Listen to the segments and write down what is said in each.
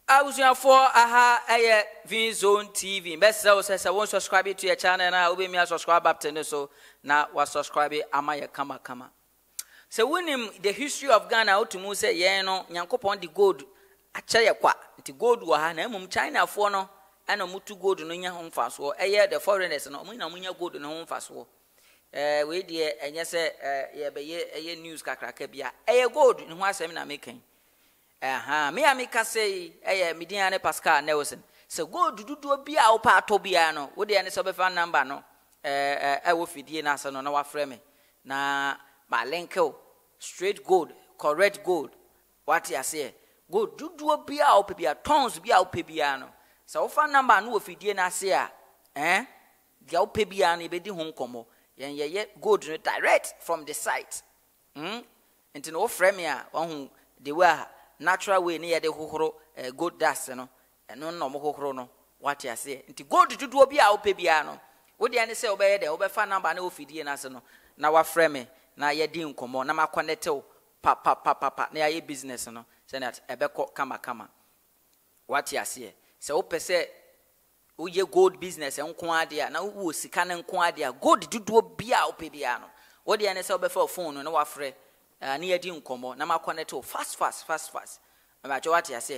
I was here for aha V Zone TV. Best says I won't subscribe to your channel now. Will be me subscribe up to so now was subscribe Amaya Kama. So when him the history of Ghana out to Muse Yeno Yankopon the gold achaya kwa the gold wa na mum China for no and mutu gold no nya home fast wo the foreigners no mun na munya gold no home fast wo we dey enye se ye be ye news kakraka bia gold no ho asem na making me amika say Midiane Pascal Nelson so go dudu bia wo pa to bia no wo de ne so be fan number no wo fidie na so no na wa frɛ me na ma link straight gold correct gold what you say go dudu bia wo pe bia tons bia wo pe bia no so wo fan number no wo fidie na se a dia wo pe bia no be di ho nkomo ye gold no direct from the site enti no wo frɛ me a wo the way natural way near the hohoro gold dust no eno no mo hohoro no what you say nti gold dudu obi a ope bia no wo de ane say obeye de obefa number na ofidie na se no na wa frɛ me na ye di nkomo na ma connect pa na ye business no say that ebekɔ kama what you say say wo pese wo ye gold business enko ade a na wo sika ne nko ade a gold dudu obi a ope bia no wo de ane say obefa phone no na wa frɛ ni yedi nkomo na ma connect fast ama what you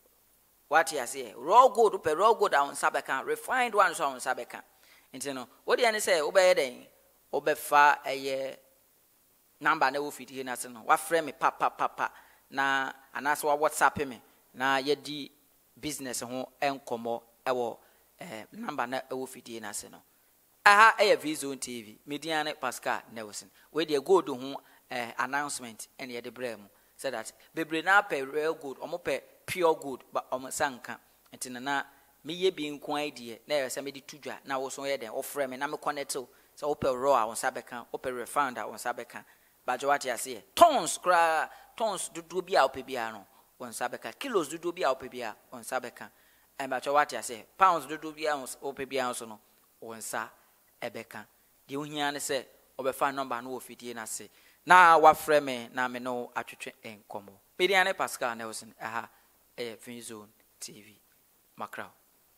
say raw gold per raw gold on sabeka refined ones on sabeka enti no what dey say obeye den obefa number na wo fiti na se no wa frɛ me pa na anaso wa WhatsApp me na yedi business ho enkomo ewo number na wo fiti na se no aha V Zone TV Midiane Pascal Nelson we dey gold ho announcement and ye the brem said that bebre na pay real good omo pay pure good but omo sanka entina na me ye bi nko idea na ye say me di tudwa na wo so ye den ofre me na me connect so ope raw on sabeka ope refund on sabeka ba jo what you say tons dudu bia ope bia no on sabeka kilos dudu bia ope bia on sabeka and ba jo what you say pounds dudu bia on ope bia so no on sa ebeka di ohia ne say obefa number no ofidie na say na wa frɛ me na me no atwetwe enkomo Midiane Pascal Nelson V Zone TV Macau.